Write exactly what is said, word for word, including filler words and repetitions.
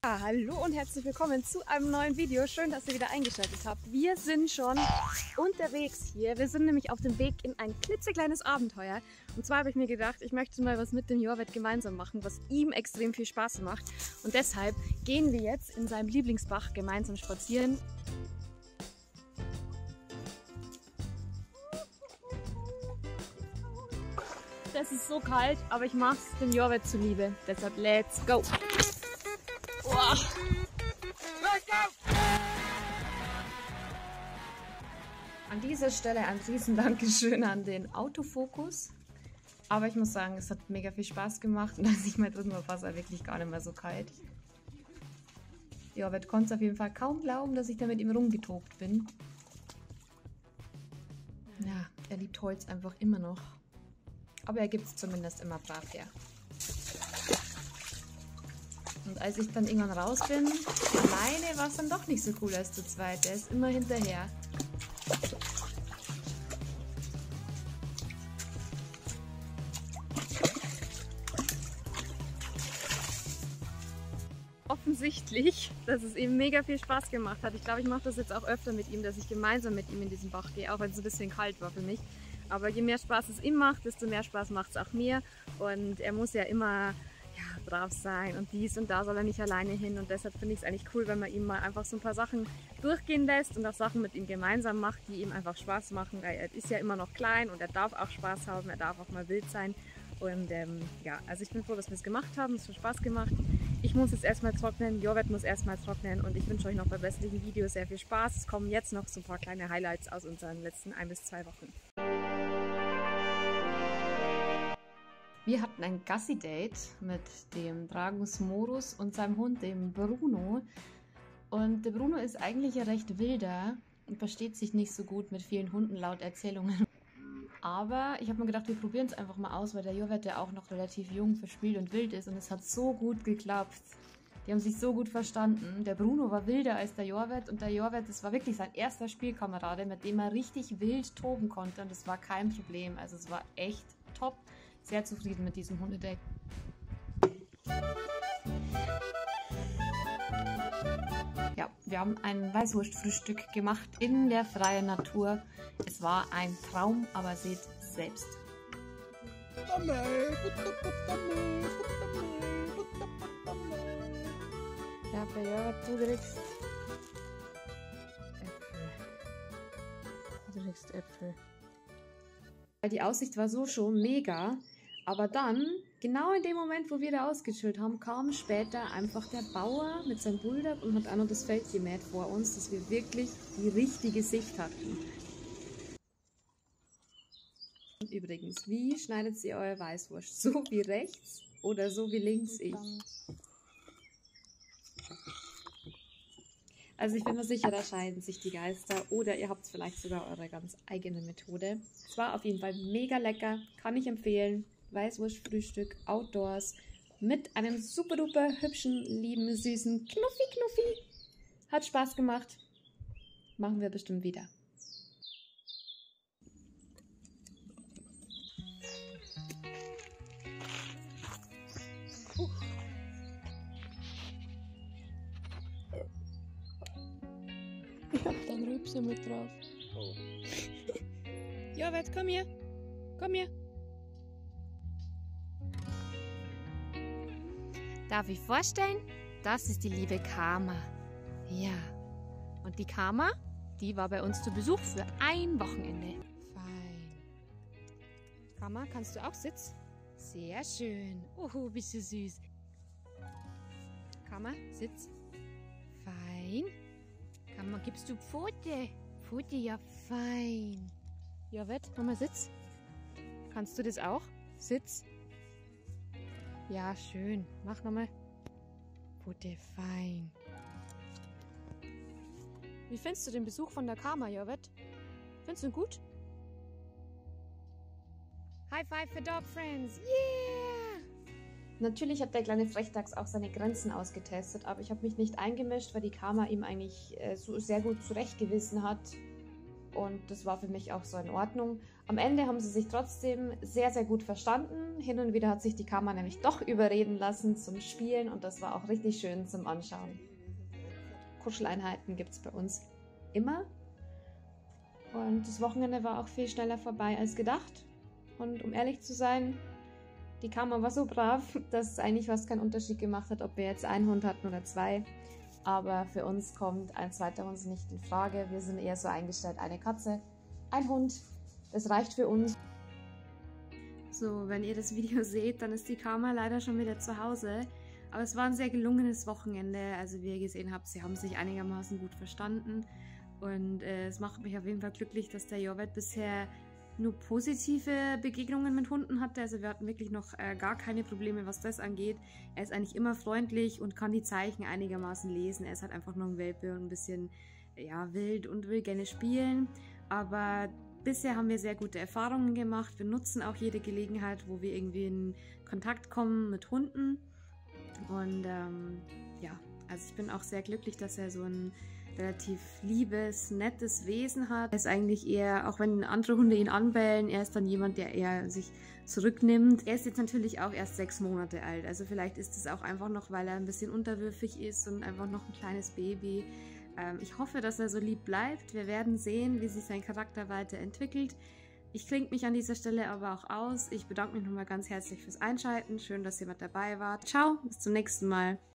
Ja, hallo und herzlich willkommen zu einem neuen Video. Schön, dass ihr wieder eingeschaltet habt. Wir sind schon unterwegs hier. Wir sind nämlich auf dem Weg in ein klitzekleines Abenteuer. Und zwar habe ich mir gedacht, ich möchte mal was mit dem Jorvet gemeinsam machen, was ihm extrem viel Spaß macht. Und deshalb gehen wir jetzt in seinem Lieblingsbach gemeinsam spazieren. Es ist so kalt, aber ich mache es dem Jorvet zuliebe. Deshalb let's go! Wow. An dieser Stelle ein riesen Dankeschön an den Autofokus. Aber ich muss sagen, es hat mega viel Spaß gemacht und als ich mal drin war, war es wirklich gar nicht mehr so kalt. Jorvet konnte es auf jeden Fall kaum glauben, dass ich da mit ihm rumgetobt bin. Ja, er liebt Holz einfach immer noch. Aber er gibt es zumindest immer brav her. Und als ich dann irgendwann raus bin, alleine war es dann doch nicht so cool als zu zweit. Der ist immer hinterher. Offensichtlich, dass es ihm mega viel Spaß gemacht hat. Ich glaube, ich mache das jetzt auch öfter mit ihm, dass ich gemeinsam mit ihm in diesen Bach gehe, auch wenn es ein bisschen kalt war für mich. Aber je mehr Spaß es ihm macht, desto mehr Spaß macht es auch mir. Und er muss ja immer ja, brav sein und dies und da soll er nicht alleine hin. Und deshalb finde ich es eigentlich cool, wenn man ihm mal einfach so ein paar Sachen durchgehen lässt und auch Sachen mit ihm gemeinsam macht, die ihm einfach Spaß machen. Weil er ist ja immer noch klein und er darf auch Spaß haben, er darf auch mal wild sein. Und ähm, ja, also ich bin froh, dass wir es gemacht haben, es hat Spaß gemacht. Ich muss jetzt erstmal trocknen, Jorvet muss erstmal trocknen und ich wünsche euch noch beim restlichen Video sehr viel Spaß. Es kommen jetzt noch so ein paar kleine Highlights aus unseren letzten ein bis zwei Wochen. Wir hatten ein Gassi-Date mit dem Dragus Morus und seinem Hund, dem Bruno. Und der Bruno ist eigentlich ein recht wilder und versteht sich nicht so gut mit vielen Hunden laut Erzählungen. Aber ich habe mir gedacht, wir probieren es einfach mal aus, weil der Jorvet ja auch noch relativ jung, verspielt und wild ist. Und es hat so gut geklappt. Die haben sich so gut verstanden. Der Bruno war wilder als der Jorvet und der Jorvet, das war wirklich sein erster Spielkamerade, mit dem er richtig wild toben konnte. Und das war kein Problem. Also es war echt top. Sehr zufrieden mit diesem Hundedate. Ja, wir haben ein Weißwurstfrühstück gemacht in der freien Natur. Es war ein Traum, aber seht selbst. Ja, bei Jorvet, du kriegst Äpfel. Du kriegst Äpfel. Die Aussicht war so schon mega. Aber dann, genau in dem Moment, wo wir da ausgechillt haben, kam später einfach der Bauer mit seinem Bulldog und hat auch noch das Feld gemäht vor uns, dass wir wirklich die richtige Sicht hatten. Und übrigens, wie schneidet ihr eure Weißwurst? So wie rechts oder so wie links ich? Also ich bin mir sicher, da scheiden sich die Geister oder ihr habt vielleicht sogar eure ganz eigene Methode. Es war auf jeden Fall mega lecker, kann ich empfehlen. Weißwurstfrühstück, Outdoors, mit einem super duper hübschen, lieben, süßen Knuffi Knuffi. Hat Spaß gemacht. Machen wir bestimmt wieder. Uh. Ich hab da einen Rübser mit drauf. Oh. Jorvet, komm hier. Komm hier. Darf ich vorstellen? Das ist die liebe Karma. Ja. Und die Karma, die war bei uns zu Besuch für ein Wochenende. Fein. Karma, kannst du auch sitzen? Sehr schön. Oh, bist du süß. Karma, sitz. Fein. Karma, gibst du Pfote? Pfote, ja fein. Jorvet, Mama, sitz. Kannst du das auch? Sitz. Ja, schön. Mach nochmal. Pfote, fein. Wie findest du den Besuch von der Karma, Jorvet? Findest du ihn gut? High five für Dog Friends. Yeah! Natürlich hat der kleine Frechdachs auch seine Grenzen ausgetestet, aber ich habe mich nicht eingemischt, weil die Karma ihm eigentlich äh, so sehr gut zurechtgewiesen hat. Und das war für mich auch so in Ordnung. Am Ende haben sie sich trotzdem sehr, sehr gut verstanden. Hin und wieder hat sich die Kama nämlich doch überreden lassen zum Spielen und das war auch richtig schön zum Anschauen. Kuscheleinheiten gibt es bei uns immer. Und das Wochenende war auch viel schneller vorbei als gedacht. Und um ehrlich zu sein, die Kama war so brav, dass es eigentlich fast keinen Unterschied gemacht hat, ob wir jetzt einen Hund hatten oder zwei. Aber für uns kommt ein zweiter Hund nicht in Frage. Wir sind eher so eingestellt, eine Katze, ein Hund, das reicht für uns. So, wenn ihr das Video seht, dann ist die Kama leider schon wieder zu Hause. Aber es war ein sehr gelungenes Wochenende. Also wie ihr gesehen habt, sie haben sich einigermaßen gut verstanden. Und äh, es macht mich auf jeden Fall glücklich, dass der Jorvet bisher nur positive Begegnungen mit Hunden hatte. Also wir hatten wirklich noch äh, gar keine Probleme, was das angeht. Er ist eigentlich immer freundlich und kann die Zeichen einigermaßen lesen. Er ist halt einfach nur ein Welpe und ein bisschen ja, wild und will gerne spielen. Aber bisher haben wir sehr gute Erfahrungen gemacht. Wir nutzen auch jede Gelegenheit, wo wir irgendwie in Kontakt kommen mit Hunden. Und ähm, ja, also ich bin auch sehr glücklich, dass er so ein relativ liebes, nettes Wesen hat. Er ist eigentlich eher, auch wenn andere Hunde ihn anbellen, er ist dann jemand, der eher sich zurücknimmt. Er ist jetzt natürlich auch erst sechs Monate alt, also vielleicht ist es auch einfach noch, weil er ein bisschen unterwürfig ist und einfach noch ein kleines Baby. Ähm, ich hoffe, dass er so lieb bleibt. Wir werden sehen, wie sich sein Charakter weiterentwickelt. Ich klinge mich an dieser Stelle aber auch aus. Ich bedanke mich nochmal ganz herzlich fürs Einschalten. Schön, dass ihr mit dabei wart. Ciao, bis zum nächsten Mal.